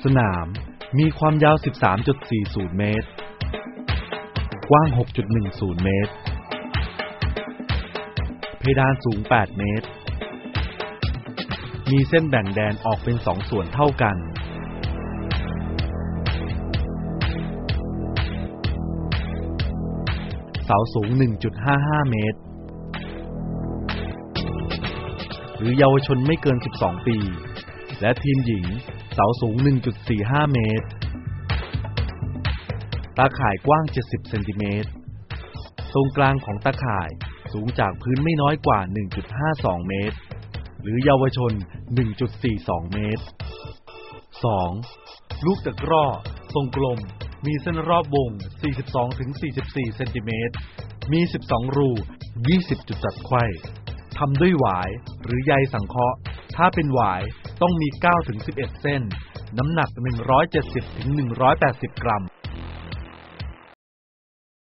สนามมีความยาว 13.40 เมตรกว้าง 6.10 เมตรเพดานสูง 8 เมตรมีเส้นแบ่งแดนออกเป็น2ส่วนเท่ากันเสาสูง 1.55 เมตรหรือเยาวชนไม่เกิน 12 ปีและทีมหญิงเสาสูง 1.45 เมตรตาข่ายกว้าง 70 เซนติเมตรตรงกลางของตาข่ายสูงจากพื้นไม่น้อยกว่า 1.52 เมตรหรือเยาวชน 1.42 เมตร 2. ลูกตะกร้อทรงกลมมีเส้นรอบวง 42-44 เซนติเมตรมี 12 รู 20 จุดจัดไขว้ทำด้วยหวายหรือใยสังเคราะห์ถ้าเป็นหวายต้องมี 9-11 เส้นน้ำหนัก 170-180 กรัม